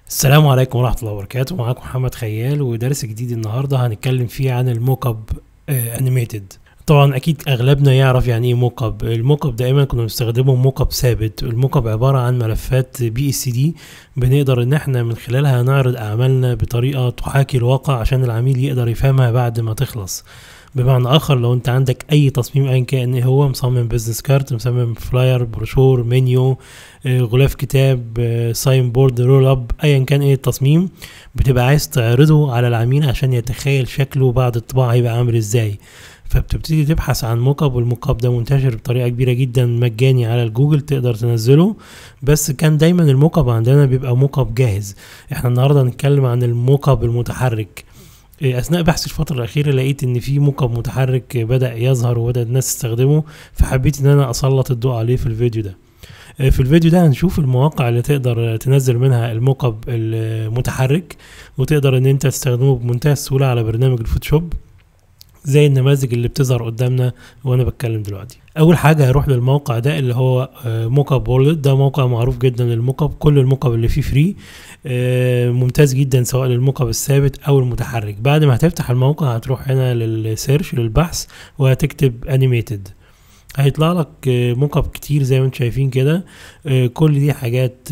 السلام عليكم ورحمة الله وبركاته. معاكم محمد خيال ودرس جديد النهاردة هنتكلم فيه عن الموك اب انيميتد. طبعا اكيد اغلبنا يعرف يعني ايه موك اب. الموك اب دايما كنا بنستخدمه موك اب ثابت. الموك اب عبارة عن ملفات BSD بنقدر ان احنا من خلالها نعرض اعمالنا بطريقة تحاكي الواقع عشان العميل يقدر يفهمها بعد ما تخلص. بمعنى اخر، لو انت عندك اي تصميم ايا كان ايه هو، مصمم بيزنس كارت، مصمم فلاير، بروشور، منيو، غلاف كتاب، ساين بورد، رول اب، ايا كان ايه التصميم، بتبقى عايز تعرضه على العميل عشان يتخيل شكله بعد الطباعة هيبقى عامل ازاي. فبتبتدي تبحث عن موك اب، والموك اب ده منتشر بطريقه كبيره جدا مجاني على الجوجل، تقدر تنزله. بس كان دايما الموك اب عندنا بيبقى موك اب جاهز. احنا النهارده هنتكلم عن الموك اب المتحرك. اثناء بحث الفتره الاخيره لقيت ان في موك اب متحرك بدا يظهر وبدا الناس تستخدمه، فحبيت ان انا اسلط الضوء عليه في الفيديو ده. في الفيديو ده هنشوف المواقع اللي تقدر تنزل منها الموك اب المتحرك، وتقدر ان انت تستخدمه بمنتهى السهوله على برنامج الفوتوشوب زي النماذج اللي بتظهر قدامنا وانا بتكلم دلوقتي. اول حاجه هروح للموقع ده اللي هو موك اب وورلد. ده موقع معروف جدا للموك اب، كل الموك اب اللي فيه فري، ممتاز جدا سواء للموك اب الثابت او المتحرك. بعد ما هتفتح الموقع هتروح هنا للسيرش للبحث وهتكتب انيميتد، هيطلع لك موك اب كتير زي ما انتم شايفين كده. كل دي حاجات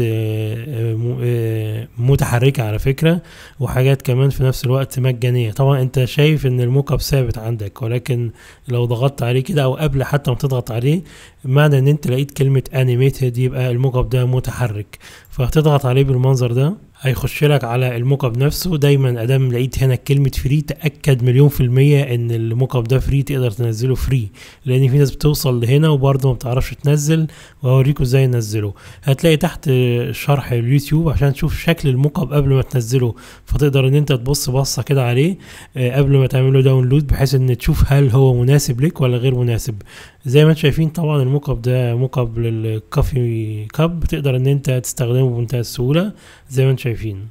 متحركة على فكرة، وحاجات كمان في نفس الوقت مجانية. طبعا انت شايف ان الموك اب ثابت عندك، ولكن لو ضغطت عليه كده او قبل حتى ما تضغط عليه، معنى ان انت لقيت كلمة انيميتد يبقى الموك اب ده متحرك. فهتضغط عليه بالمنظر ده، هيخش لك على الموك اب نفسه. دايما ادام لقيت هنا كلمة فري تأكد 1000000% ان الموك اب ده فري، تقدر تنزله فري، لان في ناس بتوصل لهنا وبرضه ما بتعرفش تنزل، وهوريكم ازاي ننزله. هتلاقي تحت شرح اليوتيوب عشان تشوف شكل الموك اب قبل ما تنزله، فتقدر ان انت تبص بصة كده عليه قبل ما تعمله داونلود، بحيث ان تشوف هل هو مناسب لك ولا غير مناسب. زي ما انتم شايفين طبعا الموك اب ده موك اب للكافي كاب، تقدر ان انت تستخدمه بمنتهى السهولة زي ما انتم شايفين.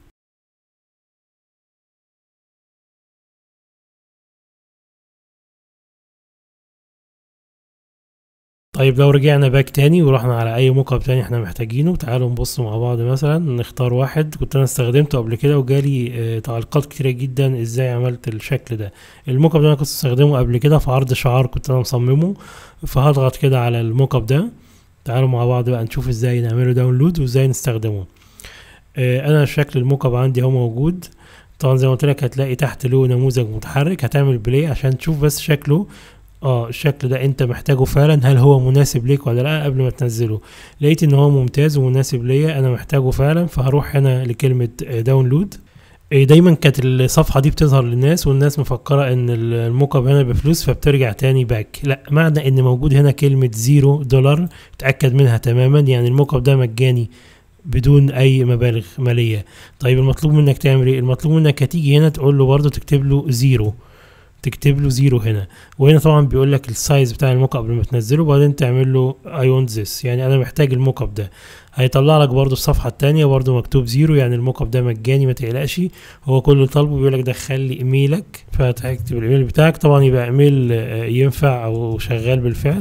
طيب لو رجعنا باك تاني ورحنا على اي موك اب تاني احنا محتاجينه، تعالوا نبص مع بعض. مثلا نختار واحد كنت انا استخدمته قبل كده وجالي تعليقات كتيرة جدا ازاي عملت الشكل ده. الموك اب ده انا كنت استخدمه قبل كده في عرض شعار كنت انا مصممه، فهضغط كده على الموك اب ده. تعالوا مع بعض بقى نشوف ازاي نعمله داونلود وازاي نستخدمه. انا شكل الموك اب عندي اهو موجود. طبعا زي ما قلت لك هتلاقي تحت له نموذج متحرك، هتعمل بلاي عشان تشوف بس شكله. الشكل ده انت محتاجه فعلا، هل هو مناسب ليك ولا لا قبل ما تنزله. لقيت ان هو ممتاز ومناسب ليا، انا محتاجه فعلا، فهروح هنا لكلمة داونلود. دايما كانت الصفحة دي بتظهر للناس والناس مفكرة ان الموك اب هنا بفلوس، فبترجع تاني باك. لا، معنى ان موجود هنا كلمة $0 اتأكد منها تماما، يعني الموك اب ده مجاني بدون اي مبالغ مالية. طيب المطلوب منك تعمل ايه؟ المطلوب منك هتيجي هنا تقول له برضو تكتب له زيرو، تكتب له زيرو هنا. وهنا طبعا بيقول لك السايز بتاع الموك اب قبل ما تنزله، وبعدين تعمل له اي ونت ذس، يعني انا محتاج الموك اب ده. هيطلع لك برضو الصفحه الثانيه برضو مكتوب زيرو، يعني الموك اب ده مجاني ما تقلقش. هو كل اللي طالبه بيقول لك دخل لي ايميلك، فهتكتب الايميل بتاعك، طبعا يبقى ايميل ينفع او شغال بالفعل.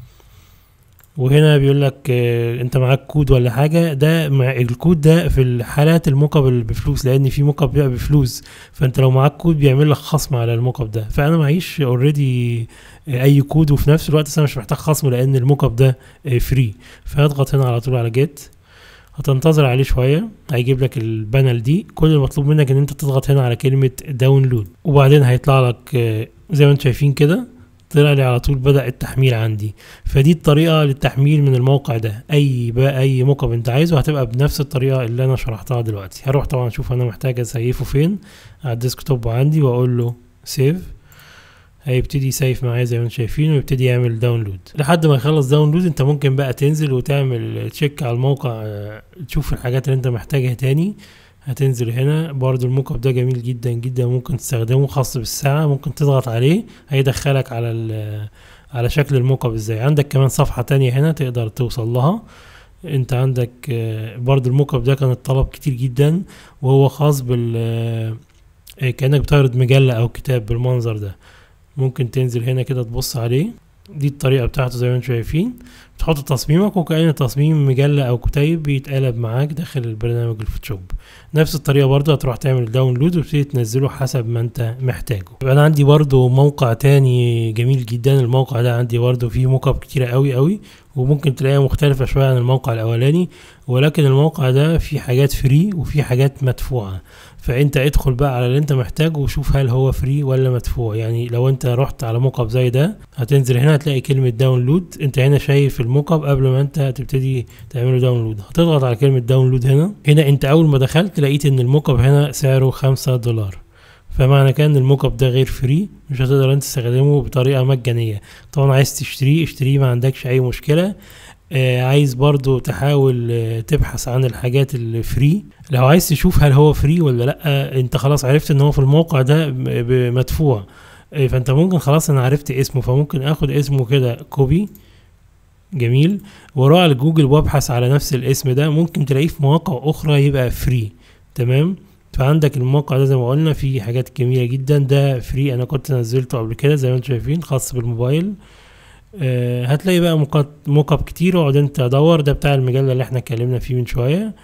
وهنا بيقول لك انت معاك كود ولا حاجه. ده مع الكود ده في الحالات الموك اب اللي بفلوس، لان في موك اب بيبقى بفلوس، فانت لو معاك كود بيعمل لك خصم على الموك اب ده. فانا معيش اوريدي اي كود، وفي نفس الوقت انا مش محتاج خصم لان الموك اب ده فري. فهضغط هنا على طول على جيت، هتنتظر عليه شويه، هيجيب لك البانل دي. كل المطلوب منك ان انت تضغط هنا على كلمه داونلود، وبعدين هيطلع لك زي ما انتم شايفين كده، طلع لي على طول بدأ التحميل عندي. فدي الطريقة للتحميل من الموقع ده. اي موك اب انت عايزه هتبقى بنفس الطريقة اللي انا شرحتها دلوقتي. هروح طبعا اشوف انا محتاج اسيفه فين على الديسكتوب عندي، واقول له سيف. هيبتدي يسيف معايا زي ما انتم شايفين، ويبتدي يعمل داونلود. لحد ما يخلص داونلود انت ممكن بقى تنزل وتعمل تشيك على الموقع، تشوف الحاجات اللي انت محتاجها تاني. هتنزل هنا برضو الموك اب ده جميل جدا جدا، ممكن تستخدمه، خاص بالساعة، ممكن تضغط عليه هيدخلك على شكل الموك اب ازاي. عندك كمان صفحة تانية هنا تقدر توصل لها. انت عندك برضو الموك اب ده كان الطلب كتير جدا، وهو خاص كأنك بتعرض مجلة او كتاب بالمنظر ده. ممكن تنزل هنا كده تبص عليه. دي الطريقة بتاعته زي ما انتم شايفين. بتحط تصميمك وكأن تصميم مجلة او كتيب بيتقلب معاك داخل البرنامج الفوتوشوب. نفس الطريقة برضو هتروح تعمل داونلود وتبتدي تنزله حسب ما انت محتاجه. يبقى انا عندي برضو موقع تاني جميل جدا. الموقع ده عندي برضو فيه موك اب كتيرة قوي وممكن تلاقيها مختلفة شوية عن الموقع الاولاني، ولكن الموقع ده فيه حاجات فري وفيه حاجات مدفوعة. فانت ادخل بقى على اللي انت محتاجه وشوف هل هو فري ولا مدفوع. يعني لو انت رحت على موقع زي ده هتنزل هنا هتلاقي كلمة داونلود. انت هنا شايف الموقع قبل ما انت تبتدي تعمله داونلود، هتضغط على كلمة داونلود هنا انت اول ما دخلت لقيت ان الموقع هنا سعره $5. فمعنى كان الموك اب ده غير فري، مش هتقدر انت تستخدمه بطريقة مجانية. طبعا عايز اشتريه ما عندكش اي مشكلة. عايز برضو تحاول تبحث عن الحاجات الفري. لو عايز تشوف هل هو فري ولا لا، انت خلاص عرفت ان هو في الموقع ده مدفوع، فانت ممكن خلاص انا عرفت اسمه، فممكن اخد اسمه كده كوبي جميل واروح على جوجل وابحث على نفس الاسم ده. ممكن تلاقيه في مواقع اخرى يبقى فري. تمام. فعندك الموقع ده زي ما قلنا فيه حاجات جميلة جدا. ده فري، انا كنت نزلته قبل كده زي ما انتم شايفين، خاص بالموبايل. هتلاقي بقى موك اب كتير، اقعد انت دور. ده بتاع المجلة اللي احنا اتكلمنا فيه من شوية.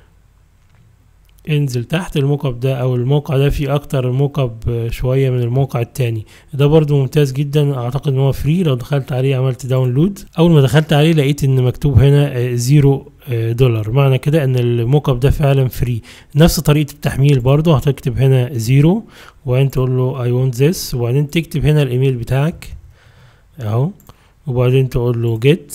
انزل تحت الموك اب ده او الموقع ده فيه اكتر موك اب شوية من الموقع التاني. ده برضو ممتاز جدا، اعتقد ان هو فري. لو دخلت عليه عملت داونلود، اول ما دخلت عليه لقيت ان مكتوب هنا $0. معنى كده ان الموك اب ده فعلا فري. نفس طريقة التحميل برضو هتكتب هنا 0 وبعدين تقول له I want this وبعدين تكتب هنا الايميل بتاعك اهو، وبعدين تقول له get.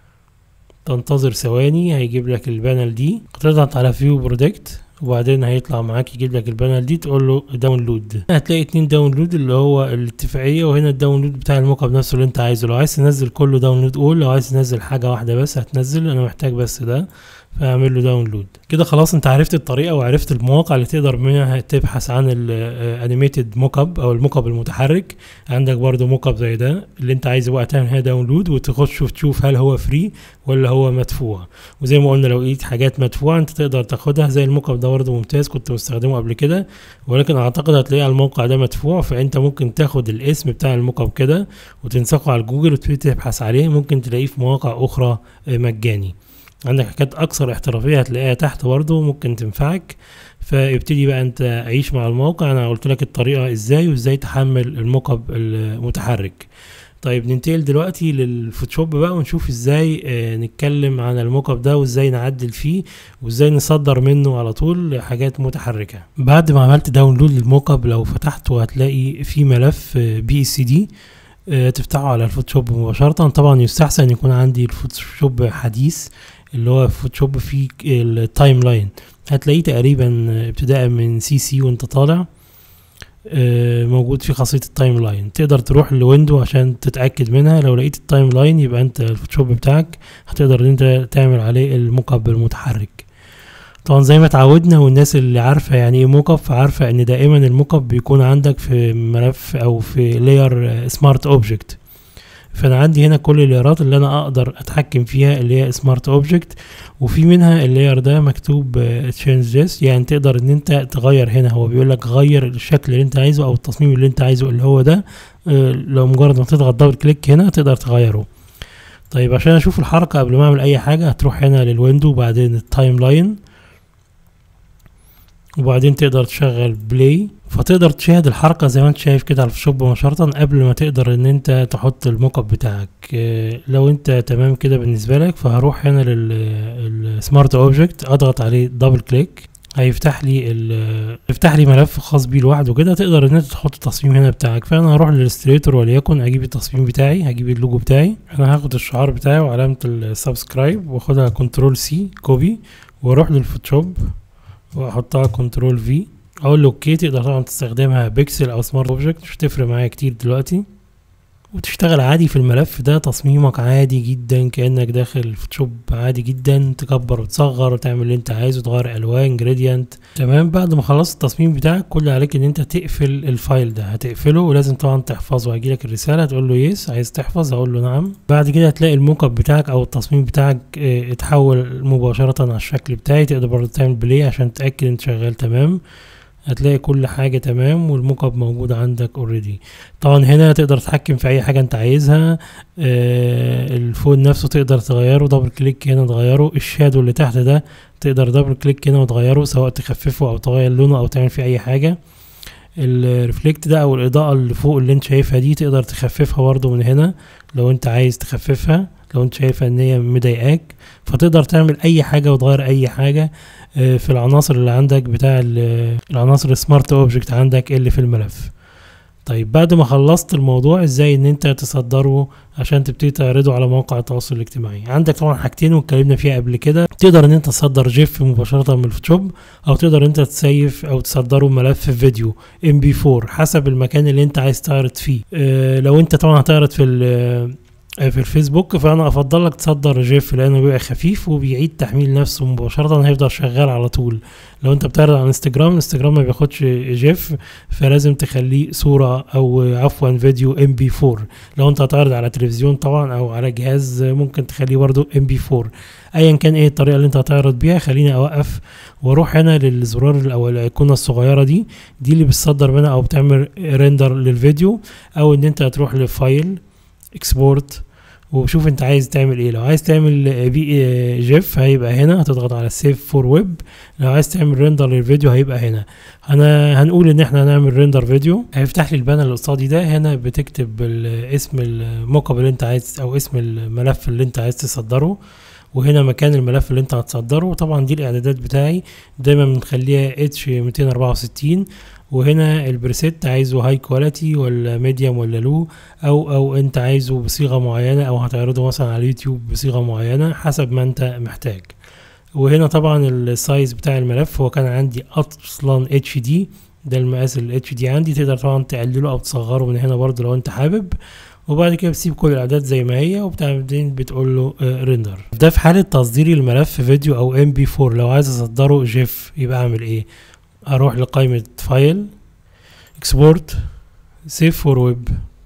تنتظر ثواني هيجيب لك البانل دي، تضغط على فيو برودكت وبعدين هيطلع معاك يجيب لك البانل دي، تقول له داونلود. هتلاقي 2 داونلود اللي هو الاتفاقيه، وهنا الداونلود بتاع الموقع نفسه اللي انت عايزه. لو عايز تنزل كله داونلود اول، لو عايز تنزل حاجه واحده بس هتنزل. انا محتاج بس ده، فاعمل له داونلود. كده خلاص انت عرفت الطريقه وعرفت المواقع اللي تقدر منها تبحث عن الانيميتد موك اب او الموك اب المتحرك. عندك برضو موك اب زي ده اللي انت عايزه بقى تعمل هنا داونلود وتخش تشوف هل هو فري ولا هو مدفوع. وزي ما قلنا لو لقيت حاجات مدفوعه انت تقدر تاخدها. زي الموك اب ده برضو ممتاز، كنت مستخدمه قبل كده، ولكن اعتقد هتلاقيه على الموقع ده مدفوع. فانت ممكن تاخد الاسم بتاع الموك اب كده وتنسخه على جوجل وتبتدي تبحث عليه. ممكن تلاقيه في مواقع اخرى مجاني. عندك حاجات اكثر احترافيه هتلاقيها تحت برضو ممكن تنفعك. فابتدي بقى انت عيش مع الموقع. انا قلت لك الطريقه ازاي وازاي تحمل الموك اب المتحرك. طيب ننتقل دلوقتي للفوتوشوب بقى ونشوف ازاي نتكلم عن الموك اب ده وازاي نعدل فيه وازاي نصدر منه على طول حاجات متحركه. بعد ما عملت داونلود للموك اب، لو فتحته هتلاقي في ملف BSD تفتحه على الفوتوشوب مباشره. طبعا يستحسن يكون عندي الفوتوشوب حديث اللي هو فوتوشوب فيه التايم لاين. هتلاقيه تقريبا ابتداء من CC وانت طالع موجود في خاصية التايم لاين. تقدر تروح لويندو عشان تتأكد منها. لو لقيت التايم لاين يبقى انت الفوتوشوب بتاعك هتقدر ان انت تعمل عليه الموك اب المتحرك. طبعا زي ما اتعودنا والناس اللي عارفة يعني ايه موك اب فعارفة ان دائما الموك اب بيكون عندك في ملف او في لاير سمارت اوبجكت. فانا عندي هنا كل اللايرات اللي انا اقدر اتحكم فيها اللي هي سمارت اوبجكت، وفي منها اللاير ده مكتوب تشينج ذس، يعني تقدر ان انت تغير. هنا هو بيقول لك غير الشكل اللي انت عايزه او التصميم اللي انت عايزه اللي هو ده. لو مجرد ما تضغط دبل كليك هنا تقدر تغيره. طيب عشان اشوف الحركه قبل ما اعمل اي حاجه هتروح هنا للويندو وبعدين التايم لاين وبعدين تقدر تشغل بلاي، فتقدر تشاهد الحركة زي ما انت شايف كده على الفوتوشوب مباشرة قبل ما تقدر ان انت تحط الموك اب بتاعك. لو انت تمام كده بالنسبة لك فهروح هنا للسمارت اوبجكت، اضغط عليه دبل كليك هيفتح لي ملف خاص بيه لوحده كده. تقدر ان انت تحط التصميم هنا بتاعك. فانا هروح للإليستريتور وليكن اجيب التصميم بتاعي، هجيب اللوجو بتاعي. انا هاخد الشعار بتاعي وعلامة السبسكرايب واخدها كنترول سي كوبي واروح للفوتوشوب واحطها كنترول في، اقول له اوكي. تقدر طبعا تستخدمها بيكسل او سمارت اوبجكت، مش هتفرق معايا كتير دلوقتي، وتشتغل عادي في الملف ده. تصميمك عادي جدا كأنك داخل الفوتوشوب عادي جدا، تكبر وتصغر وتعمل اللي انت عايزه، تغير الوان جريدينت. تمام. بعد ما خلصت التصميم بتاعك كل عليك ان انت تقفل الفايل ده. هتقفله ولازم طبعا تحفظه. هيجيلك الرسالة تقول له يس عايز تحفظ، هقول له نعم. بعد كده هتلاقي الموك اب بتاعك او التصميم بتاعك اتحول مباشرة على الشكل بتاعي. تقدر برضه تعمل بلاي عشان تتأكد انت شغال تمام. هتلاقي كل حاجة تمام والموك اب موجود عندك اوريدي. طبعا هنا تقدر تتحكم في اي حاجة انت عايزها. الفون نفسه تقدر تغيره، دبل كليك هنا تغيره. الشادو اللي تحت ده تقدر دبل كليك هنا وتغيره، سواء تخففه او تغير لونه او تعمل فيه اي حاجة. الريفلكت ده او الاضاءة اللي فوق اللي انت شايفها دي تقدر تخففها برضو من هنا لو انت عايز تخففها، لو انت شايفها ان هي مضايقاك. فتقدر تعمل اي حاجة وتغير اي حاجة في العناصر اللي عندك بتاع العناصر السمارت اوبجكت عندك اللي في الملف. طيب بعد ما خلصت الموضوع ازاي ان انت تصدره عشان تبتدي تعرضه على مواقع التواصل الاجتماعي، عندك طبعا حاجتين واتكلمنا فيها قبل كده. تقدر ان انت تصدر جيف مباشرة من الفوتوشوب، او تقدر انت تسيف او تصدره ملف فيديو MP4 حسب المكان اللي انت عايز تعرض فيه. لو انت طبعا هتعرض في الفيسبوك فانا افضل لك تصدر جيف لانه بيبقى خفيف وبيعيد تحميل نفسه مباشرة، هيفضل شغال على طول. لو انت بتعرض على الانستجرام ما بياخدش جيف، فلازم تخليه صورة او عفوا فيديو MP4. لو انت هتعرض على تلفزيون طبعا او على جهاز ممكن تخليه برضو MP4. ايا كان ايه الطريقة اللي انت هتعرض بيها. خليني اوقف واروح هنا للزرار او الايقونة الصغيرة دي اللي بتصدر منها او بتعمل ريندر للفيديو، او ان انت هتروح لفايل اكسبورت وشوف انت عايز تعمل ايه. لو عايز تعمل جيف هيبقى هنا، هتضغط على سيف فور ويب. لو عايز تعمل ريندر للفيديو هيبقى هنا. هنقول ان احنا هنعمل ريندر فيديو. هيفتح لي البانل اللي قصادي ده. هنا بتكتب اسم الموك اب اللي انت عايز او اسم الملف اللي انت عايز تصدره، وهنا مكان الملف اللي انت هتصدره. طبعا دي الاعدادات بتاعي دايما بنخليها H264. وهنا البريسيت عايزه هاي كواليتي ولا ميديوم ولا لو، او انت عايزه بصيغة معينة او هتعرضه مثلا على اليوتيوب بصيغة معينة حسب ما انت محتاج. وهنا طبعا السايز بتاع الملف هو كان عندي اصلا HD، ده المقاس ال HD عندي. تقدر طبعا تقلله او تصغره من هنا برضو لو انت حابب. وبعد كده بتسيب كل الاعداد زي ما هي وبعدين بتقول له ريندر. ده في حالة تصديري الملف فيديو او MP4. لو عايز اصدره جيف يبقى اعمل ايه؟ اروح لقائمة فايل اكسبورت سيف فور ويب،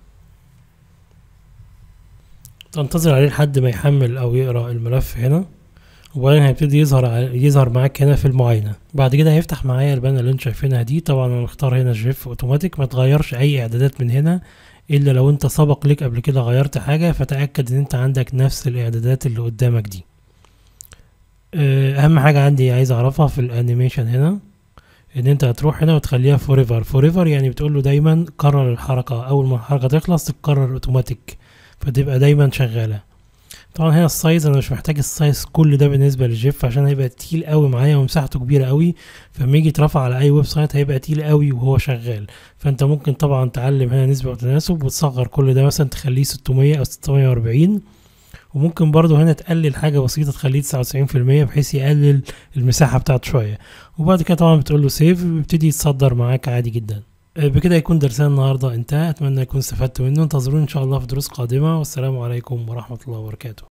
تنتظر عليه لحد ما يحمل او يقرأ الملف هنا، وبعدين هيبتدي يظهر معاك هنا في المعاينة. بعد كده هيفتح معايا البانل اللي انت شايفينها دي. طبعا انا مختار هنا جيف اوتوماتيك، ما تغيرش اي اعدادات من هنا الا لو انت سبق لك قبل كده غيرت حاجة، فتأكد ان انت عندك نفس الاعدادات اللي قدامك دي. اهم حاجة عندي عايز اعرفها في الانيميشن هنا ان انت هتروح هنا وتخليها فوريفر. يعني بتقول له دايما كرر الحركة، اول ما الحركة تخلص تتكرر اوتوماتيك فتبقى دايما شغالة. طبعا هنا السايز انا مش محتاج السايز كل ده بالنسبة للجيف عشان هيبقى تقيل قوي معايا ومساحته كبيرة قوي، فلما يجي يترفع على اي ويب سايت هيبقى تقيل قوي وهو شغال. فانت ممكن طبعا تعلم هنا نسبة وتناسب وتصغر كل ده، مثلا تخليه 600 او 640. وممكن برضو هنا تقلل حاجة بسيطة تخليه 99% بحيث يقلل المساحة بتاعته شوية. وبعد كده طبعا بتقول له سيف ويبتدي يتصدر معاك عادي جدا. بكده يكون درسنا النهاردة انتهى. اتمنى يكون استفدت منه. انتظروني ان شاء الله في دروس قادمة، والسلام عليكم ورحمة الله وبركاته.